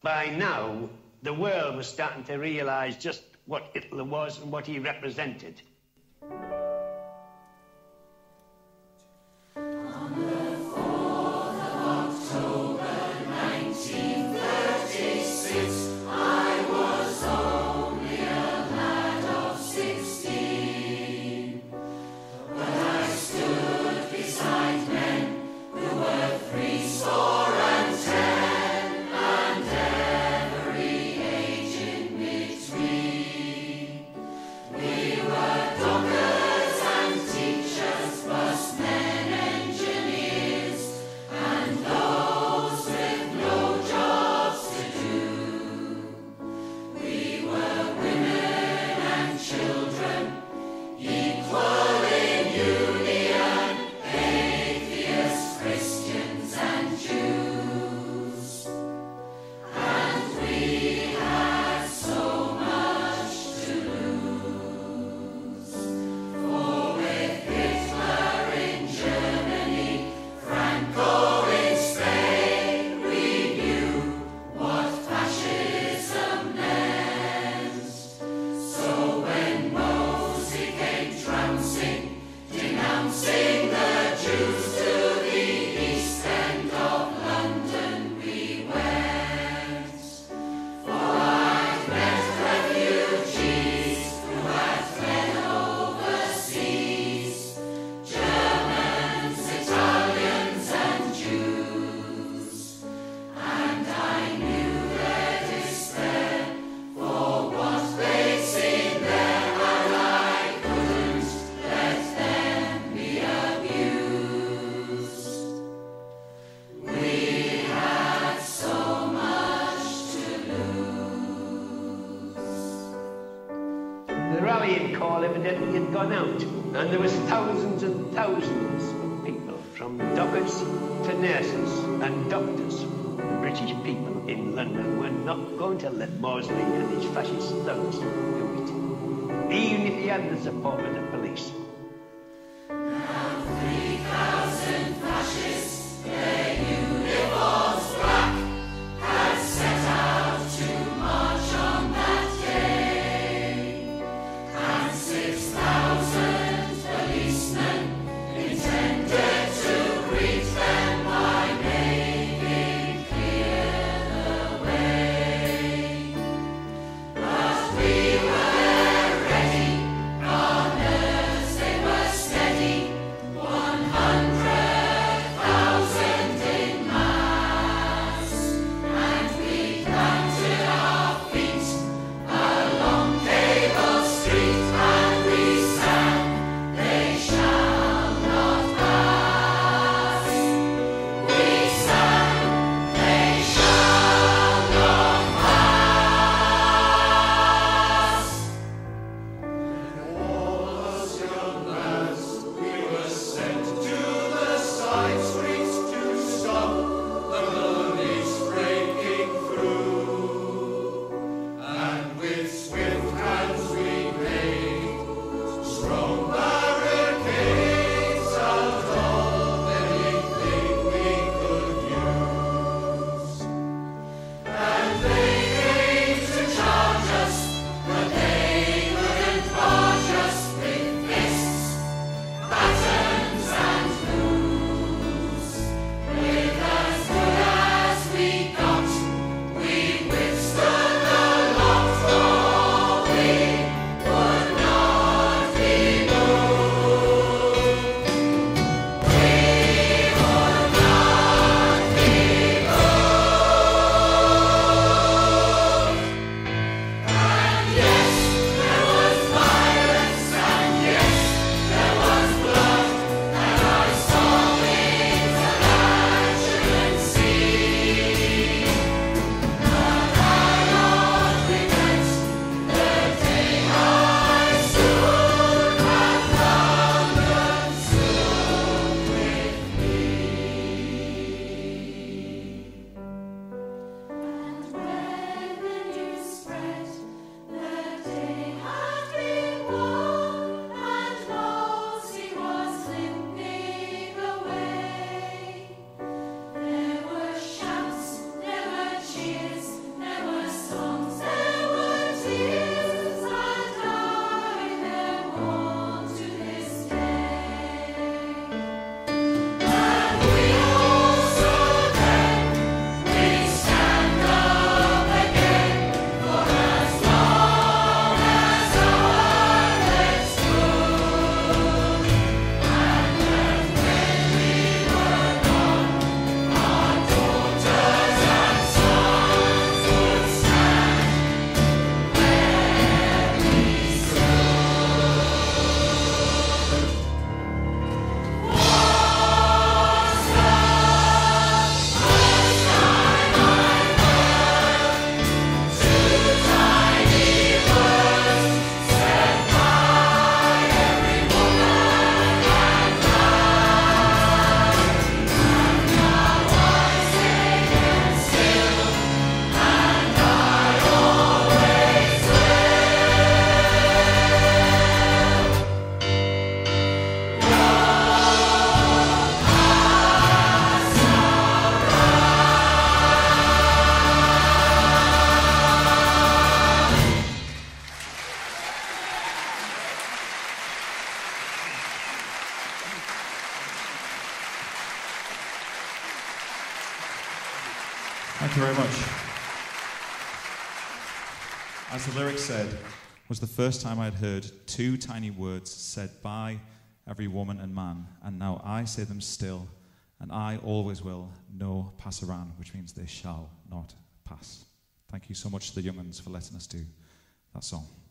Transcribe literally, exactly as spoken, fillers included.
By now, the world was starting to realise just what Hitler was and what he represented. Evidently had gone out, and there was thousands and thousands of people, from dockers to nurses and doctors. The British people in London were not going to let Mosley and his fascist thugs do it, even if he had the support of the police. Now three thousand fascists, their uniforms black, had set out to march on that day. And six thousand policemen intended to greet them by making clear the way. But we were ready, our nerves Thank you very much. As the lyric said, was the first time I'd heard two tiny words said by every woman and man, and now I say them still, and I always will, no passaran, which means they shall not pass. Thank you so much to the young ones for letting us do that song.